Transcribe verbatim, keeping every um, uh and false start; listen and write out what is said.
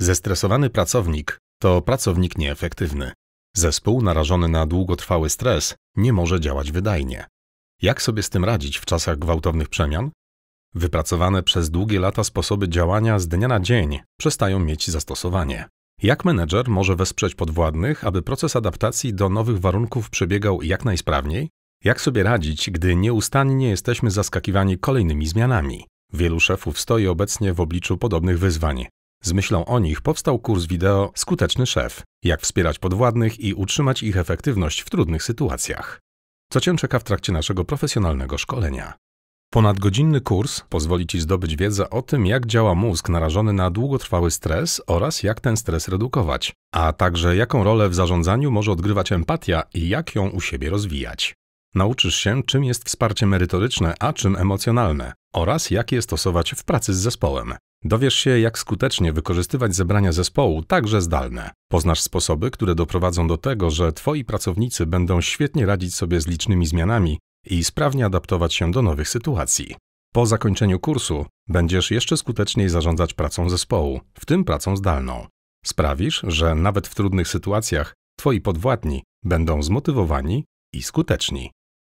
Zestresowany pracownik to pracownik nieefektywny. Zespół narażony na długotrwały stres nie może działać wydajnie. Jak sobie z tym radzić w czasach gwałtownych przemian? Wypracowane przez długie lata sposoby działania z dnia na dzień przestają mieć zastosowanie. Jak menedżer może wesprzeć podwładnych, aby proces adaptacji do nowych warunków przebiegał jak najsprawniej? Jak sobie radzić, gdy nieustannie jesteśmy zaskakiwani kolejnymi zmianami? Wielu szefów stoi obecnie w obliczu podobnych wyzwań. Z myślą o nich powstał kurs wideo Skuteczny szef. Jak wspierać podwładnych i utrzymać ich efektywność w trudnych sytuacjach. Co Cię czeka w trakcie naszego profesjonalnego szkolenia? Ponadgodzinny kurs pozwoli Ci zdobyć wiedzę o tym, jak działa mózg narażony na długotrwały stres oraz jak ten stres redukować, a także jaką rolę w zarządzaniu może odgrywać empatia i jak ją u siebie rozwijać. Nauczysz się, czym jest wsparcie merytoryczne, a czym emocjonalne oraz jak je stosować w pracy z zespołem. Dowiesz się, jak skutecznie wykorzystywać zebrania zespołu, także zdalne. Poznasz sposoby, które doprowadzą do tego, że Twoi pracownicy będą świetnie radzić sobie z licznymi zmianami i sprawnie adaptować się do nowych sytuacji. Po zakończeniu kursu będziesz jeszcze skuteczniej zarządzać pracą zespołu, w tym pracą zdalną. Sprawisz, że nawet w trudnych sytuacjach Twoi podwładni będą zmotywowani i skuteczni.